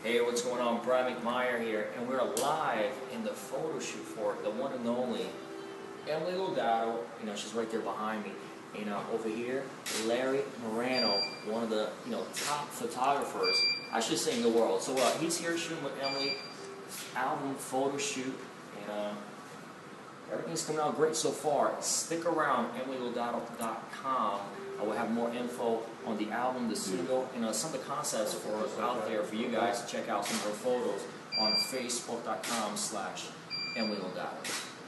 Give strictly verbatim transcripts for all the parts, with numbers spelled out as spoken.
Hey, what's going on? Brian McMeyer here, and we're live in the photo shoot for the one and only Emily Lodato. You know, she's right there behind me. You know, over here, Larry Marano, one of the you know top photographers, I should say, in the world. So uh, he's here shooting with Emily, album photo shoot, and uh, everything's coming out great so far. Stick around, emily lodato dot com. I will have more info on the album, the single, and uh, some of the concepts for out there for you guys to check out some of her photos on facebook dot com slash Emily Lodato.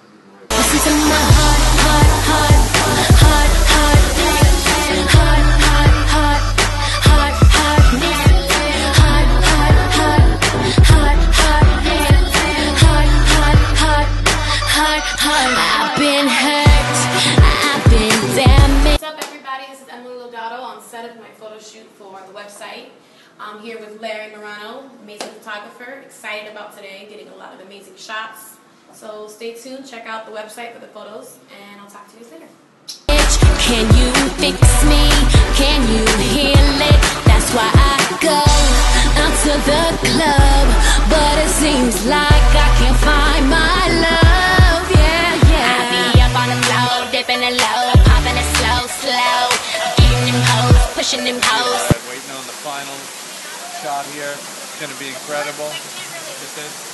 I've been hurt, I've been damaged. What's up, everybody? This is Emily Lodato on set of my photo shoot for the website. I'm here with Larry Marano, amazing photographer. Excited about today, getting a lot of amazing shots. So stay tuned, check out the website for the photos, and I'll talk to you later. Can you fix me? Can you heal it? That's why I go out to the club, but it seems like I can't find my love. Yeah, yeah. I be up on the floor, dipping it low, popping it slow, slow, getting them hoes, pushing them hoes. Right, waiting on the final shot here. It's going to be incredible. Look at this.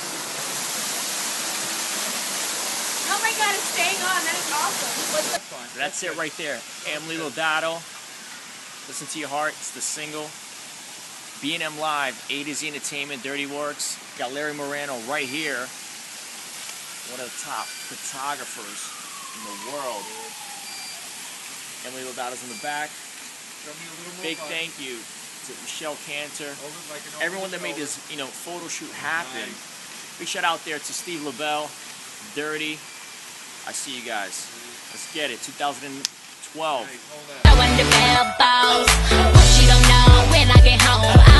Oh my God, it's staying on. That is awesome. What's the That's it right there. Emily Lodato. Listen to your heart. It's the single. B and M Live, A to Z Entertainment, Dirty Works. Got Larry Marano right here. One of the top photographers in the world. Emily Lodato's in the back. Big thank you to Michelle Cantor. Everyone that made this, you know, photo shoot happen. Big shout out there to Steve LaBelle, Dirty. I see you guys. Let's get it. two thousand twelve. I wonder about balls. What you don't know when I get home.